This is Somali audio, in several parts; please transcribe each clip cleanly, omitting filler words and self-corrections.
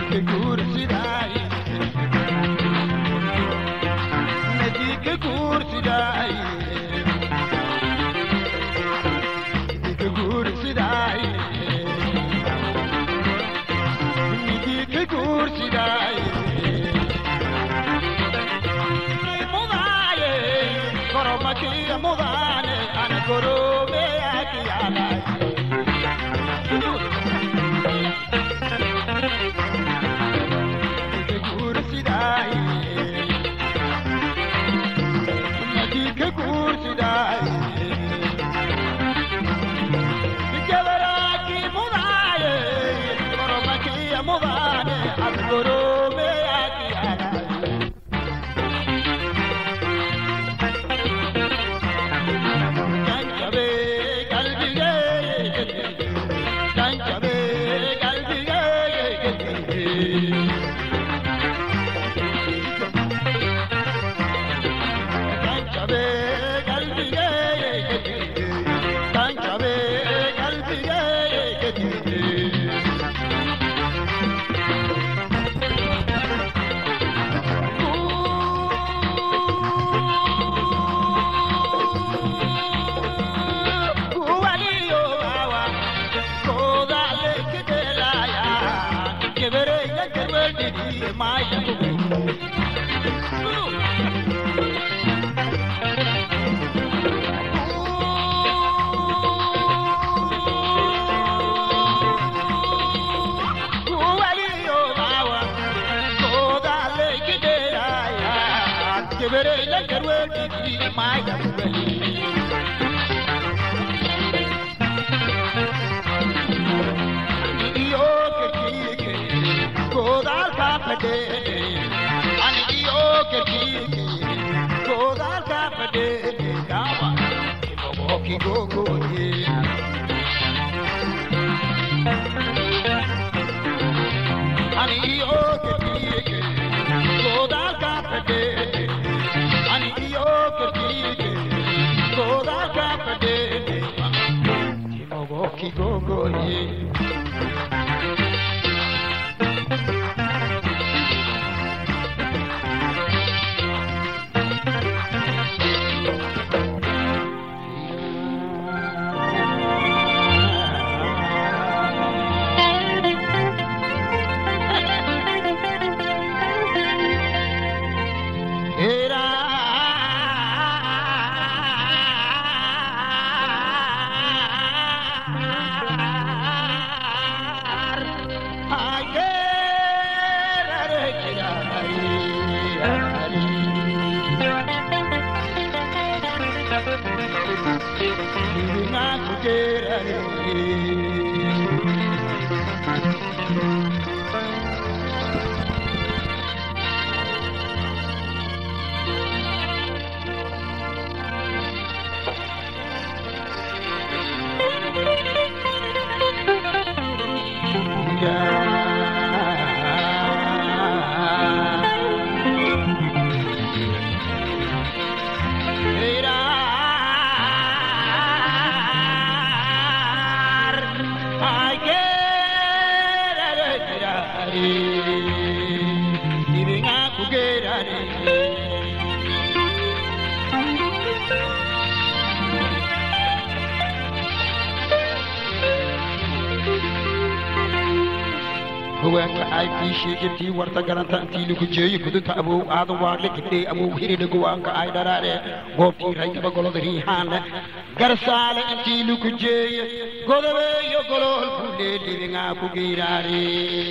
Shigiti warta garanta tilu kuje kudu ta abu adu warle kite abu hiri de guwan ka ay darare gopti ray ba golo dari hande garsale tilu kuje golobe yo golol fude divinga ku girare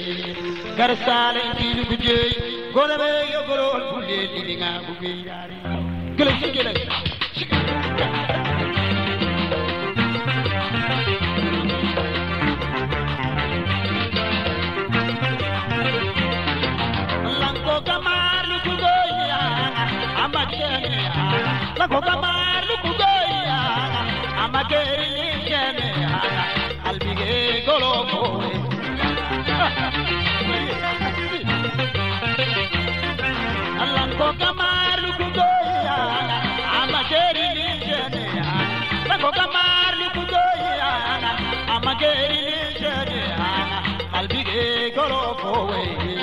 garsale tilu kuje golobe yo golol fude divinga ku girare gele sigele la coca mar lu kugoya amageri jene albige goloko la coca mar lu kugoya amageri jene la coca mar lu kugoya amageri jene albige goloko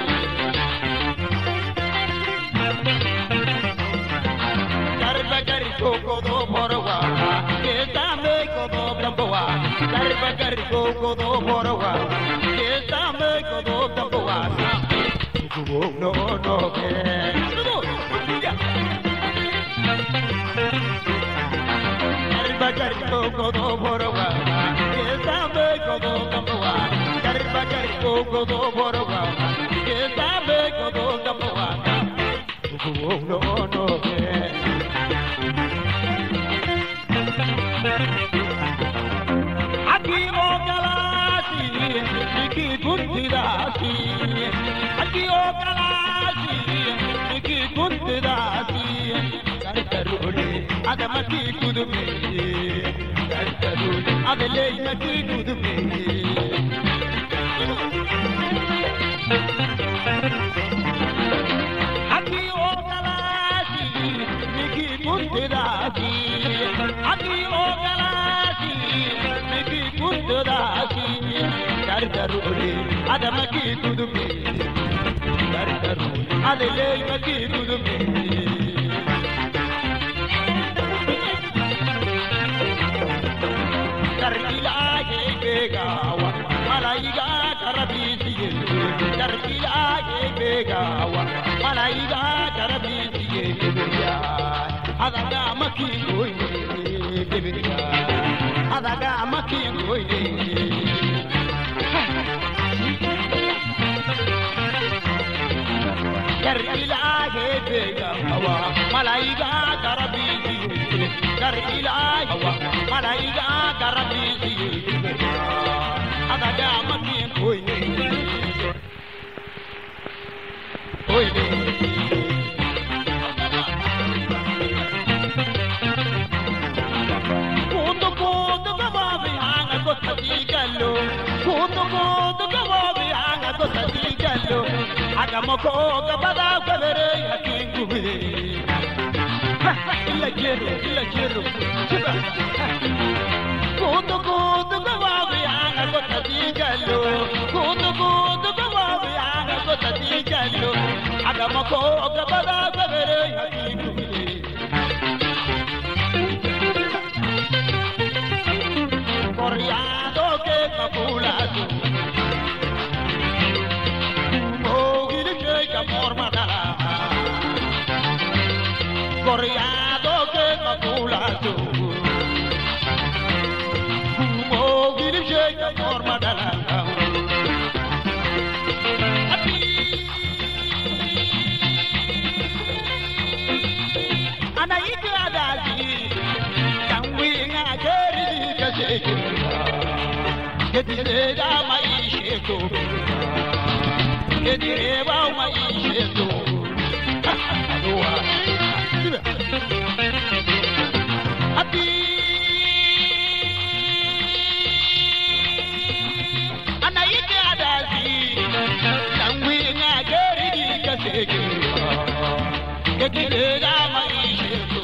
go do borowa ke sambe go do tawa go no no ke Gari go do borowa ke sambe go do tawa gari go do borowa ke sambe go do tawa go no no ke Aki o galasi ki gundidasi Aki o galasi ki gundidasi Kartarule adamaki kudume Kartarule adale maki kudume Aki o galasi ki gundidasi Aki o galasi ki gundidasi Kartarule adamaki kudume Kartarule adale maki kudume Begawa, Malaiga Karabisi, Darkila Begawa, Malaiga Karabisi, Adaga Maki, Adaga Maki, Darkila Begawa, Malaiga Karabisi, Darkila Malaiga Karabisi. Adaga maki koi Kudu gawabi hanga ko sadigalo Kudu gawabi hanga ko sadigalo Agamoko gabada kabere hakingubi Illa jero Kudu gawabi hanga ko sadigalo Kudu gawabi hanga ko sadigalo Agamoko gabada kabere hakingubi Corriado que capulazo Mogil que capormadala Corriado que capulazo Mogil que capormadala Ana iti adali Kangwinga jeri kaseke Kedireba maisheto Kedireba maisheto Ati Anaike adasi Tangwinga geri kaseke Kedireba maisheto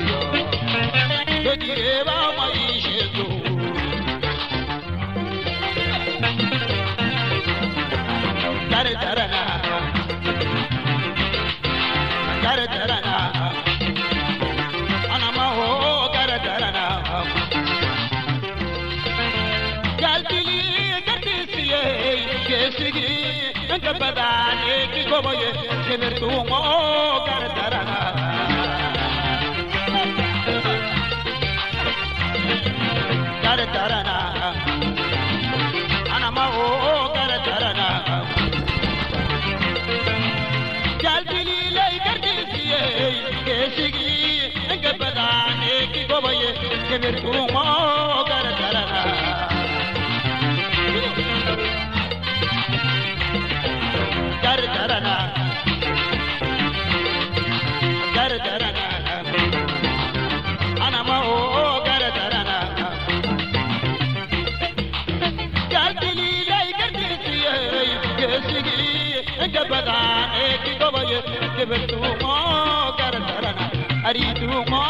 Kedireba maisheto Garatarana Anamaho Garatarana Galtili Gatisiye Kesigi Nkabadane Kikoboye Kemertumo Garatarana Garatarana Anamaho Garatarana Kesigi, Nkabadane, Kikoboye, Kemertumo, Garatarana. Garatarana. Garatarana. Anamao, Garatarana. Galtili, Gatisiye, Kesigi, Nkabadane, Kikoboye, Kemertumo, Garatarana. Ari tu mo